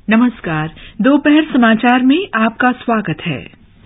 नमस्कार। दोपहर समाचार में आपका स्वागत है।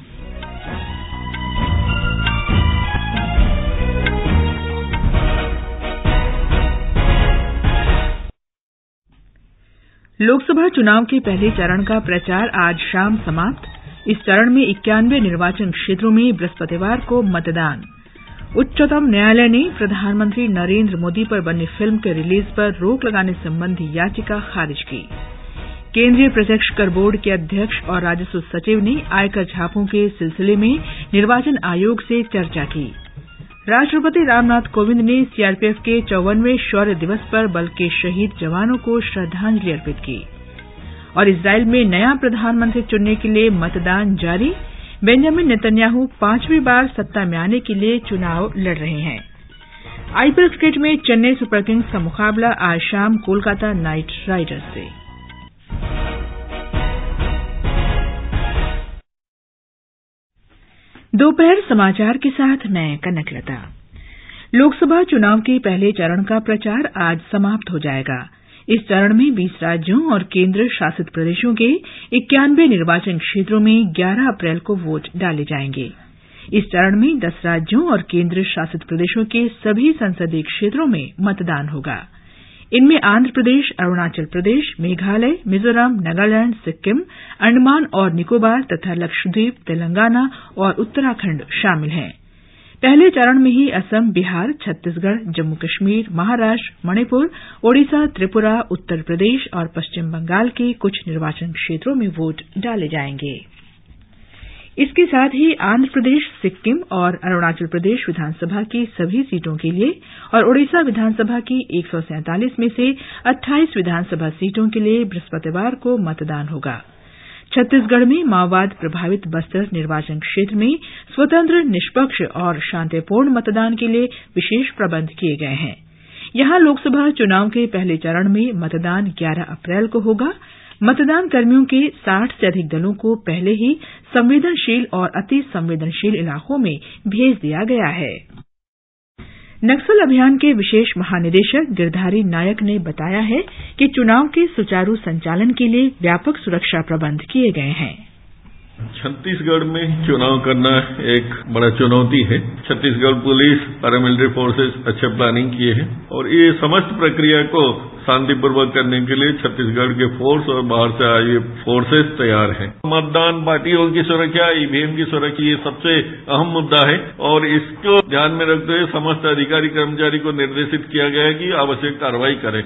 लोकसभा चुनाव के पहले चरण का प्रचार आज शाम समाप्त। इस चरण में 91 निर्वाचन क्षेत्रों में बृहस्पतिवार को मतदान। उच्चतम न्यायालय ने प्रधानमंत्री नरेंद्र मोदी पर बनी फिल्म के रिलीज पर रोक लगाने संबंधी याचिका खारिज की। केंद्रीय प्रत्यक्ष कर बोर्ड के अध्यक्ष और राजस्व सचिव ने आयकर छापों के सिलसिले में निर्वाचन आयोग से चर्चा की। राष्ट्रपति रामनाथ कोविंद ने सीआरपीएफ के 54वें शौर्य दिवस पर बल के शहीद जवानों को श्रद्धांजलि अर्पित की। और इस्राइल में नया प्रधानमंत्री चुनने के लिए मतदान जारी। बेंजामिन नेतन्याहू 5वीं बार सत्ता में आने के लिए चुनाव लड़ रहे हैं। आईपीएल क्रिकेट में चेन्नई सुपर किंग्स का मुकाबला आज शाम कोलकाता नाइट राइडर्स से। दोपहर समाचार के साथ मैं कनकलता। लोकसभा चुनाव के पहले चरण का प्रचार आज समाप्त हो जाएगा। इस चरण में 20 राज्यों और केंद्र शासित प्रदेशों के 91 निर्वाचन क्षेत्रों में 11 अप्रैल को वोट डाले जाएंगे। इस चरण में 10 राज्यों और केंद्र शासित प्रदेशों के सभी संसदीय क्षेत्रों में मतदान होगा। इनमें आंध्र प्रदेश, अरुणाचल प्रदेश, मेघालय, मिजोरम, नागालैंड, सिक्किम, अंडमान और निकोबार तथा लक्षद्वीप, तेलंगाना और उत्तराखंड शामिल हैं। पहले चरण में ही असम, बिहार, छत्तीसगढ़, जम्मू कश्मीर, महाराष्ट्र, मणिपुर, ओडिशा, त्रिपुरा, उत्तर प्रदेश और पश्चिम बंगाल के कुछ निर्वाचन क्षेत्रों में वोट डाले जाएंगे। इसके साथ ही आंध्र प्रदेश, सिक्किम और अरुणाचल प्रदेश विधानसभा की सभी सीटों के लिए और ओडिशा विधानसभा की 147 में से 28 विधानसभा सीटों के लिए बृहस्पतिवार को मतदान होगा। छत्तीसगढ़ में माओवाद प्रभावित बस्तर निर्वाचन क्षेत्र में स्वतंत्र, निष्पक्ष और शांतिपूर्ण मतदान के लिए विशेष प्रबंध किए गए हैं। यहां लोकसभा चुनाव के पहले चरण में मतदान 11 अप्रैल को होगा। मतदान कर्मियों के 60 से अधिक दलों को पहले ही संवेदनशील और अति संवेदनशील इलाकों में भेज दिया गया है। नक्सल अभियान के विशेष महानिदेशक गिरधारी नायक ने बताया है कि चुनाव के सुचारू संचालन के लिए व्यापक सुरक्षा प्रबंध किए गए हैं। छत्तीसगढ़ में चुनाव करना एक बड़ा चुनौती है। छत्तीसगढ़ पुलिस, पैरामिलिट्री फोर्सेस अच्छे प्लानिंग किए हैं और ये समस्त प्रक्रिया को शांतिपूर्वक करने के लिए छत्तीसगढ़ के फोर्स और बाहर से आए फोर्सेस तैयार हैं। मतदान पार्टियों की सुरक्षा, ईवीएम की सुरक्षा, ये सबसे अहम मुद्दा है और इसको ध्यान में रखते हुए समस्त अधिकारी कर्मचारी को निर्देशित किया गया है कि आवश्यक कार्रवाई करें।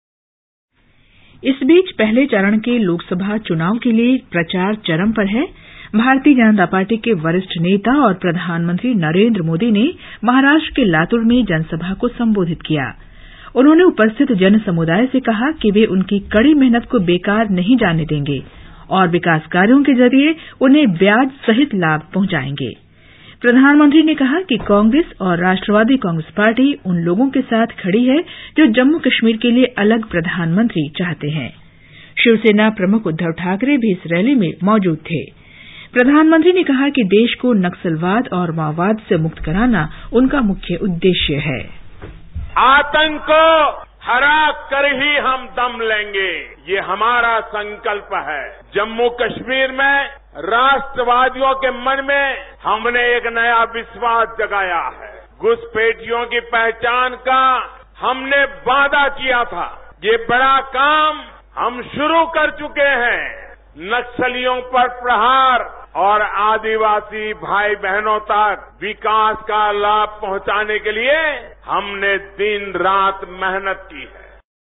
इस बीच पहले चरण के लोकसभा चुनाव के लिए प्रचार चरम पर है। भारतीय जनता पार्टी के वरिष्ठ नेता और प्रधानमंत्री नरेंद्र मोदी ने महाराष्ट्र के लातुर में जनसभा को संबोधित किया। उन्होंने उपस्थित जन समुदाय से कहा कि वे उनकी कड़ी मेहनत को बेकार नहीं जाने देंगे और विकास कार्यों के जरिए उन्हें ब्याज सहित लाभ पहुंचाएंगे। प्रधानमंत्री ने कहा कि कांग्रेस और राष्ट्रवादी कांग्रेस पार्टी उन लोगों के साथ खड़ी है जो जम्मू कश्मीर के लिए अलग प्रधानमंत्री चाहते हैं। शिवसेना प्रमुख उद्धव ठाकरे भी इस रैली में मौजूद थे। प्रधानमंत्री ने कहा कि देश को नक्सलवाद और माओवाद से मुक्त कराना उनका मुख्य उद्देश्य है। आतंक को हरा कर ही हम दम लेंगे, ये हमारा संकल्प है। जम्मू कश्मीर में राष्ट्रवादियों के मन में हमने एक नया विश्वास जगाया है। घुसपैठियों की पहचान का हमने वादा किया था। ये बड़ा काम हम शुरू कर चुके हैं। नक्सलियों पर प्रहार और आदिवासी भाई बहनों तक विकास का लाभ पहुंचाने के लिए हमने दिन रात मेहनत की है।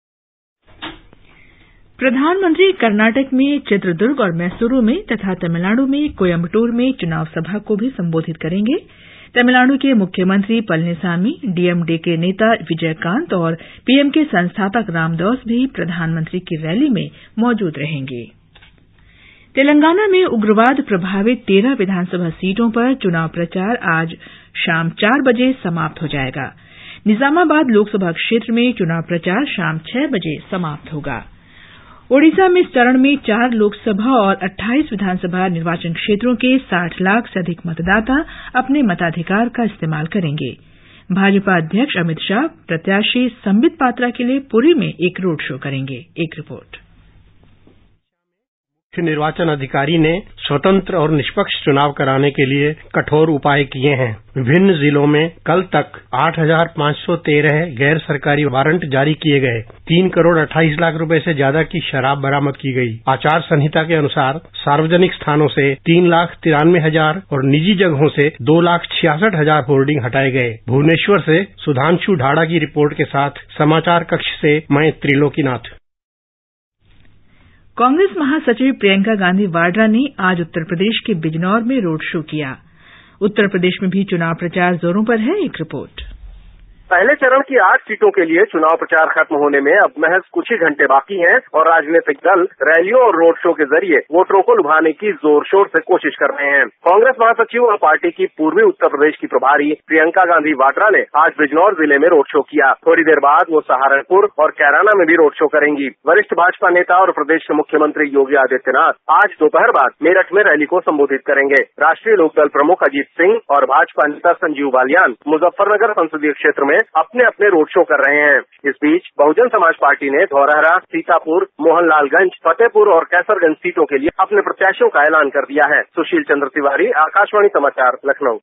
प्रधानमंत्री कर्नाटक में चित्रदुर्ग और मैसूरू में तथा तमिलनाडु में कोयम्बटूर में चुनाव सभा को भी संबोधित करेंगे। तमिलनाडु के मुख्यमंत्री पलनीसामी, डीएमडीके नेता विजयकांत और पीएम के संस्थापक रामदास भी प्रधानमंत्री की रैली में मौजूद रहेंगे। तेलंगाना में उग्रवाद प्रभावित 13 विधानसभा सीटों पर चुनाव प्रचार आज शाम 4 बजे समाप्त हो जाएगा। निजामाबाद लोकसभा क्षेत्र में चुनाव प्रचार शाम 6 बजे समाप्त होगा। ओडिशा में इस चरण में 4 लोकसभा और 28 विधानसभा निर्वाचन क्षेत्रों के 60 लाख से अधिक मतदाता अपने मताधिकार का इस्तेमाल करेंगे। भाजपा अध्यक्ष अमित शाह प्रत्याशी संबित पात्रा के लिए पुरी में एक रोड शो करेंगे। एक रिपोर्ट। मुख्य निर्वाचन अधिकारी ने स्वतंत्र और निष्पक्ष चुनाव कराने के लिए कठोर उपाय किए हैं। विभिन्न जिलों में कल तक 8,513 गैर सरकारी वारंट जारी किए गए। 3 करोड़ 28 लाख रुपए से ज्यादा की शराब बरामद की गई। आचार संहिता के अनुसार सार्वजनिक स्थानों से 3,93,000 और निजी जगहों से 2,66,000 होर्डिंग हटाए गए। भुवनेश्वर से सुधांशु ढाड़ा की रिपोर्ट के साथ समाचार कक्ष से मैं त्रिलोकीनाथ। कांग्रेस महासचिव प्रियंका गांधी वाड्रा ने आज उत्तर प्रदेश के बिजनौर में रोड शो किया। उत्तर प्रदेश में भी चुनाव प्रचार जोरों पर है। एक रिपोर्ट। पहले चरण की 8 सीटों के लिए चुनाव प्रचार खत्म होने में अब महज कुछ ही घंटे बाकी हैं और राजनीतिक दल रैलियों और रोड शो के जरिए वोटरों को लुभाने की जोर शोर से कोशिश कर रहे हैं। कांग्रेस महासचिव और पार्टी की पूर्वी उत्तर प्रदेश की प्रभारी प्रियंका गांधी वाड्रा ने आज बिजनौर जिले में रोड शो किया। थोड़ी देर बाद वो सहारनपुर और कैराना में भी रोड शो करेंगी। वरिष्ठ भाजपा नेता और प्रदेश के मुख्यमंत्री योगी आदित्यनाथ आज दोपहर बाद मेरठ में रैली को संबोधित करेंगे। राष्ट्रीय लोकदल प्रमुख अजीत सिंह और भाजपा नेता संजीव बालियान मुजफ्फरनगर संसदीय क्षेत्र में अपने अपने रोड शो कर रहे हैं। इस बीच बहुजन समाज पार्टी ने धौरहरा, सीतापुर, मोहनलालगंज, फतेहपुर और कैसरगंज सीटों के लिए अपने प्रत्याशियों का ऐलान कर दिया है। सुशील चंद्र तिवारी, आकाशवाणी समाचार, लखनऊ।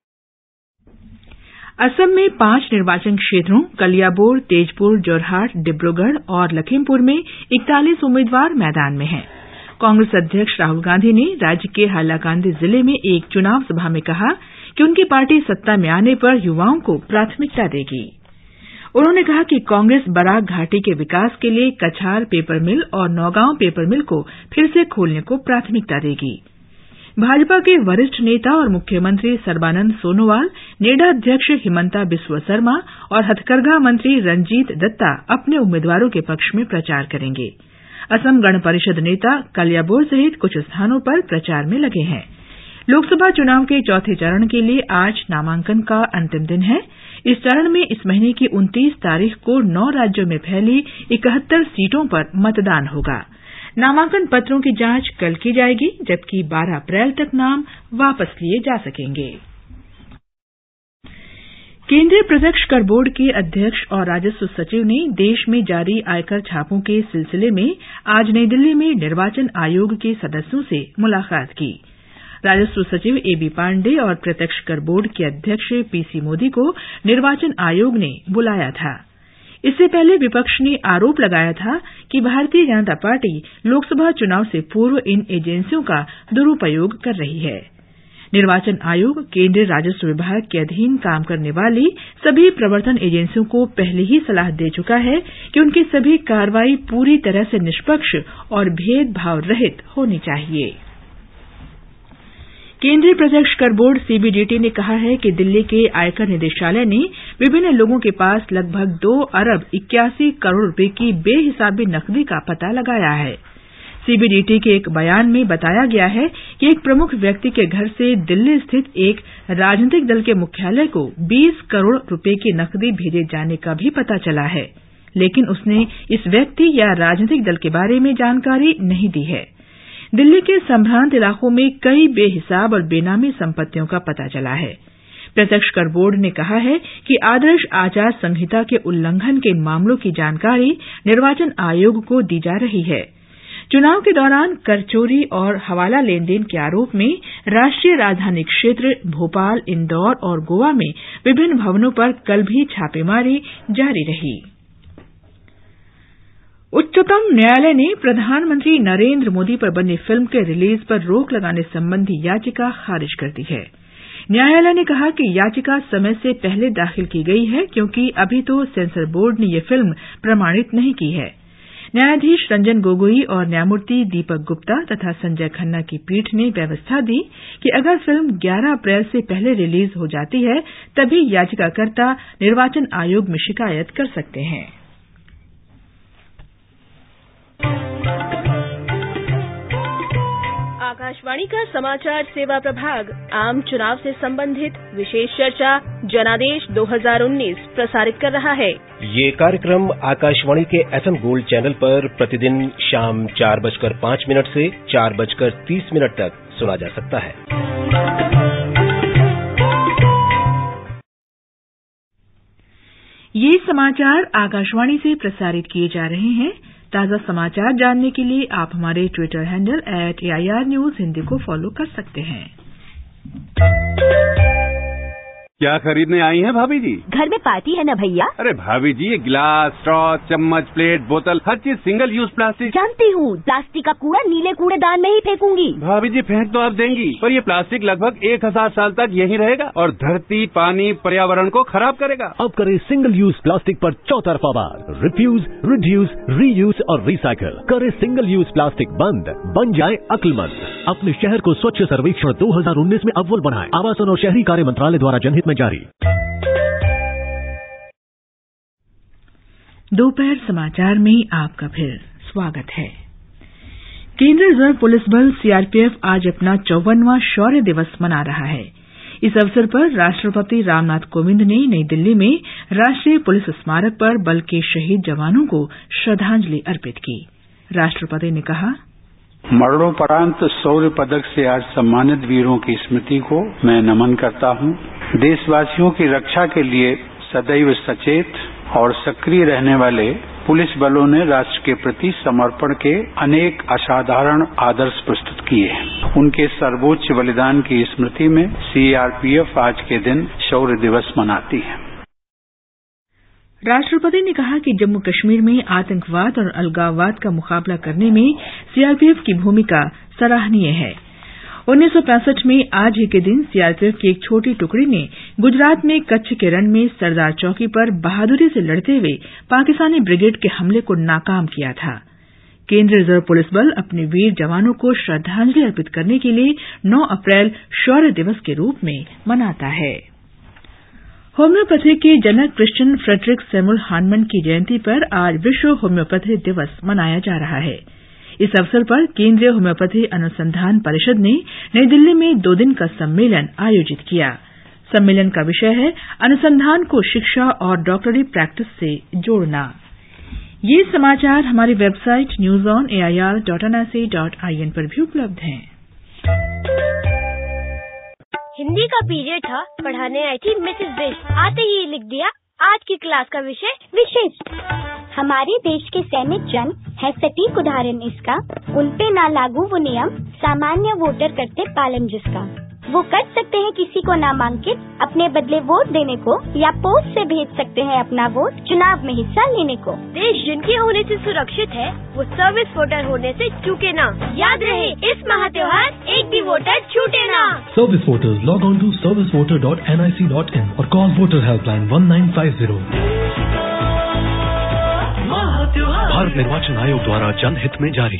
असम में 5 निर्वाचन क्षेत्रों कलियाबोर, तेजपुर, जोरहाट, डिब्रूगढ़ और लखीमपुर में 41 उम्मीदवार मैदान में हैं। कांग्रेस अध्यक्ष राहुल गांधी ने राज्य के हाइलाकांदी जिले में एक चुनाव सभा में कहा कि उनकी पार्टी सत्ता में आने पर युवाओं को प्राथमिकता देगी। उन्होंने कहा कि कांग्रेस बराक घाटी के विकास के लिए कछार पेपर मिल और नौगांव पेपर मिल को फिर से खोलने को प्राथमिकता देगी। भाजपा के वरिष्ठ नेता और मुख्यमंत्री सर्बानंद सोनोवाल, नेडा अध्यक्ष हिमंता बिस्वा शर्मा और हथकरघा मंत्री रंजीत दत्ता अपने उम्मीदवारों के पक्ष में प्रचार करेंगे। असम गण परिषद नेता कलियाबोर सहित कुछ स्थानों पर प्रचार में लगे हैं। लोकसभा चुनाव के चौथे चरण के लिए आज नामांकन का अंतिम दिन है। इस चरण में इस महीने की 29 तारीख को 9 राज्यों में फैली 71 सीटों पर मतदान होगा। नामांकन पत्रों की जांच कल की जाएगी, जबकि 12 अप्रैल तक नाम वापस लिए जा सकेंगे। केंद्रीय प्रत्यक्ष कर बोर्ड के अध्यक्ष और राजस्व सचिव ने देश में जारी आयकर छापों के सिलसिले में आज नई दिल्ली में निर्वाचन आयोग के सदस्यों से मुलाकात की। राजस्व सचिव एबी पांडे और प्रत्यक्ष कर बोर्ड के अध्यक्ष पीसी मोदी को निर्वाचन आयोग ने बुलाया था। इससे पहले विपक्ष ने आरोप लगाया था कि भारतीय जनता पार्टी लोकसभा चुनाव से पूर्व इन एजेंसियों का दुरुपयोग कर रही है। निर्वाचन आयोग केंद्रीय राजस्व विभाग के अधीन काम करने वाली सभी प्रवर्तन एजेंसियों को पहले ही सलाह दे चुका है कि उनकी सभी कार्रवाई पूरी तरह से निष्पक्ष और भेदभाव रहित होनी चाहिए। केंद्रीय प्रत्यक्ष कर बोर्ड सीबीडीटी ने कहा है कि दिल्ली के आयकर निदेशालय ने विभिन्न लोगों के पास लगभग 2 अरब 81 करोड़ रुपए की बेहिसाबी नकदी का पता लगाया है। सीबीडीटी के एक बयान में बताया गया है कि एक प्रमुख व्यक्ति के घर से दिल्ली स्थित एक राजनीतिक दल के मुख्यालय को 20 करोड़ रुपए की नकदी भेजे जाने का भी पता चला है, लेकिन उसने इस व्यक्ति या राजनीतिक दल के बारे में जानकारी नहीं दी है। दिल्ली के संभ्रांत इलाकों में कई बेहिसाब और बेनामी संपत्तियों का पता चला है। प्रत्यक्ष कर बोर्ड ने कहा है कि आदर्श आचार संहिता के उल्लंघन के मामलों की जानकारी निर्वाचन आयोग को दी जा रही है। चुनाव के दौरान कर चोरी और हवाला लेनदेन के आरोप में राष्ट्रीय राजधानी क्षेत्र भोपाल, इंदौर और गोवा में विभिन्न भवनों पर कल भी छापेमारी जारी रही। उच्चतम न्यायालय ने प्रधानमंत्री नरेंद्र मोदी पर बनी फिल्म के रिलीज पर रोक लगाने संबंधी याचिका खारिज कर दी है। न्यायालय ने कहा कि याचिका समय से पहले दाखिल की गई है क्योंकि अभी तो सेंसर बोर्ड ने ये फिल्म प्रमाणित नहीं की है। न्यायाधीश रंजन गोगोई और न्यायमूर्ति दीपक गुप्ता तथा संजय खन्ना की पीठ ने व्यवस्था दी कि अगर फिल्म 11 अप्रैल से पहले रिलीज हो जाती है तभी याचिकाकर्ता निर्वाचन आयोग में शिकायत कर सकते हैं। आकाशवाणी का समाचार सेवा प्रभाग आम चुनाव से संबंधित विशेष चर्चा जनादेश 2019 प्रसारित कर रहा है। ये कार्यक्रम आकाशवाणी के FM गोल्ड चैनल पर प्रतिदिन शाम 4:05 से 4:30 तक सुना जा सकता है। ये समाचार आकाशवाणी से प्रसारित किए जा रहे हैं। ताजा समाचार जानने के लिए आप हमारे Twitter handle @AIR News Hindi को फॉलो कर सकते हैं। क्या खरीदने आई हैं भाभी जी? घर में पार्टी है ना भैया। अरे भाभी जी, ये गिलास, स्ट्रॉ, चम्मच, प्लेट, बोतल, हर चीज सिंगल यूज प्लास्टिक। जानती हूँ, प्लास्टिक का कूड़ा नीले कूड़ेदान में ही फेंकूंगी। भाभी जी, फेंक तो आप देंगी, पर ये प्लास्टिक लगभग 1000 साल तक यही रहेगा और धरती, पानी, पर्यावरण को खराब करेगा। अब करे सिंगल यूज प्लास्टिक पर चौतरफा वार। रिफ्यूज, रिड्यूस, रीयूज और रिसाइकिल। करे सिंगल यूज प्लास्टिक बंद, बन जाए अक्लमंद। अपने शहर को स्वच्छ सर्वेक्षण 2019 में अव्वल बनाए। आवासन और शहरी कार्य मंत्रालय द्वारा जनहित में जारी। दोपहर समाचार में आपका फिर स्वागत है। केंद्रीय रिजर्व पुलिस बल सीआरपीएफ आज अपना 54वां शौर्य दिवस मना रहा है। इस अवसर पर राष्ट्रपति रामनाथ कोविंद ने नई दिल्ली में राष्ट्रीय पुलिस स्मारक पर बल के शहीद जवानों को श्रद्धांजलि अर्पित की। राष्ट्रपति ने कहा, मरणोपरांत शौर्य पदक से आज सम्मानित वीरों की स्मृति को मैं नमन करता हूं। देशवासियों की रक्षा के लिए सदैव सचेत और सक्रिय रहने वाले पुलिस बलों ने राष्ट्र के प्रति समर्पण के अनेक असाधारण आदर्श प्रस्तुत किए हैं। उनके सर्वोच्च बलिदान की स्मृति में सीआरपीएफ आज के दिन शौर्य दिवस मनाती है। राष्ट्रपति ने कहा कि जम्मू कश्मीर में आतंकवाद और अलगाववाद का मुकाबला करने में सीआरपीएफ की भूमिका सराहनीय है। 1965 में आज ही के दिन सीआरपीएफ की एक छोटी टुकड़ी ने गुजरात में कच्छ के रण में सरदार चौकी पर बहादुरी से लड़ते हुए पाकिस्तानी ब्रिगेड के हमले को नाकाम किया था। केंद्रीय रिजर्व पुलिस बल अपने वीर जवानों को श्रद्धांजलि अर्पित करने के लिए 9 अप्रैल शौर्य दिवस के रूप में मनाता है। होम्योपैथी के जनक क्रिश्चियन फ्रेडरिक सैमुअल हानमन की जयंती पर आज विश्व होम्योपैथी दिवस मनाया जा रहा है। इस अवसर पर केंद्रीय होम्योपैथी अनुसंधान परिषद ने नई दिल्ली में 2 दिन का सम्मेलन आयोजित किया। सम्मेलन का विषय है अनुसंधान को शिक्षा और डॉक्टरी प्रैक्टिस से जोड़ना। ये समाचार हमारी वेबसाइट newsonair.nic.in पर भी उपलब्ध हैं। हिंदी का पीरियड था, पढ़ाने आई थी मिसेस बिश। आते ही लिख दिया आज की क्लास का विषय विशिष्ट। हमारे देश के सैनिक जन है सटीक उदाहरण इसका। उन पे ना लागू वो नियम, सामान्य वोटर करते पालन जिसका। वो कर सकते हैं किसी को नामांकित अपने बदले वोट देने को, या पोस्ट से भेज सकते हैं अपना वोट चुनाव में हिस्सा लेने को। देश जिनके होने से सुरक्षित है, वो सर्विस वोटर होने से चूके ना। याद रहे इस महात्योहार एक भी वोटर छूटे ना। Service voters log on to servicevoter.nic.in और कॉल वोटर हेल्पलाइन 1950। भारत निर्वाचन आयोग द्वारा जनहित में जारी।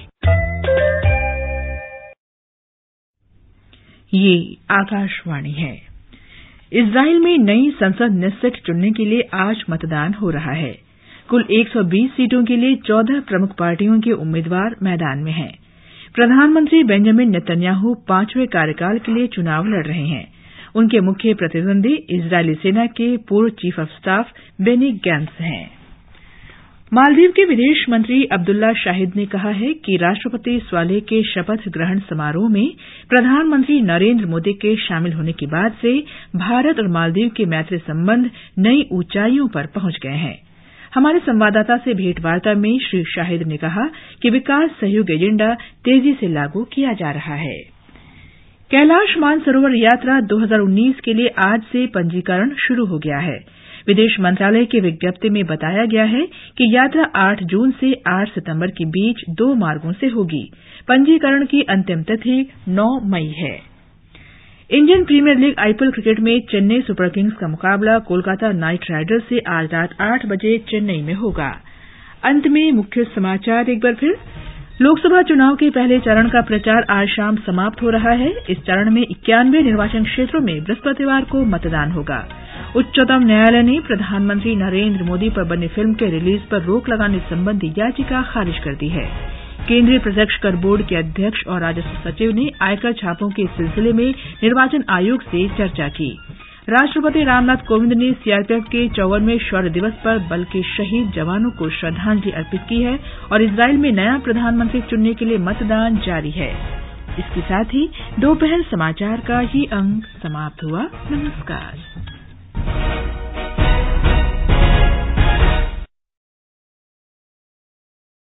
ये आकाशवाणी है। इजराइल में नई संसद नेस्सेट चुनने के लिए आज मतदान हो रहा है। कुल 120 सीटों के लिए 14 प्रमुख पार्टियों के उम्मीदवार मैदान में हैं। प्रधानमंत्री बेंजामिन नेतन्याहू 5वें कार्यकाल के लिए चुनाव लड़ रहे हैं। उनके मुख्य प्रतिद्वंदी इजरायली सेना के पूर्व chief of staff Benny Gantz हैं। मालदीव के विदेश मंत्री अब्दुल्ला शाहिद ने कहा है कि राष्ट्रपति स्वालेह के शपथ ग्रहण समारोह में प्रधानमंत्री नरेंद्र मोदी के शामिल होने के बाद से भारत और मालदीव के मैत्री संबंध नई ऊंचाइयों पर पहुंच गए हैं। हमारे संवाददाता से भेंटवार्ता में श्री शाहिद ने कहा कि विकास सहयोग एजेंडा तेजी से लागू किया जा रहा है। कैलाश मानसरोवर यात्रा 2019 के लिए आज से पंजीकरण शुरू हो गया है। विदेश मंत्रालय की विज्ञप्ति में बताया गया है कि यात्रा 8 जून से 8 सितंबर के बीच 2 मार्गों से होगी। पंजीकरण की अंतिम तिथि 9 मई है। Indian Premier League IPL cricket में चेन्नई सुपर किंग्स का मुकाबला कोलकाता नाइट राइडर्स से आज रात 8 बजे चेन्नई में होगा। अंत में मुख्य समाचार एक बार फिर। लोकसभा चुनाव के पहले चरण का प्रचार आज शाम समाप्त हो रहा है। इस चरण में 91 निर्वाचन क्षेत्रों में बृहस्पतिवार को मतदान होगा। उच्चतम न्यायालय ने प्रधानमंत्री नरेंद्र मोदी पर बनी फिल्म के रिलीज पर रोक लगाने संबंधी याचिका खारिज कर दी है। केंद्रीय प्रत्यक्ष कर बोर्ड के अध्यक्ष और राजस्व सचिव ने आयकर छापों के सिलसिले में निर्वाचन आयोग से चर्चा की। राष्ट्रपति रामनाथ कोविंद ने सीआरपीएफ के 54वें शौर्य दिवस पर बल के शहीद जवानों को श्रद्धांजलि अर्पित की है और इजराइल में नया प्रधानमंत्री चुनने के लिए मतदान जारी है। इसके साथ ही दोपहर समाचार का ये अंक समाप्त हुआ। नमस्कार।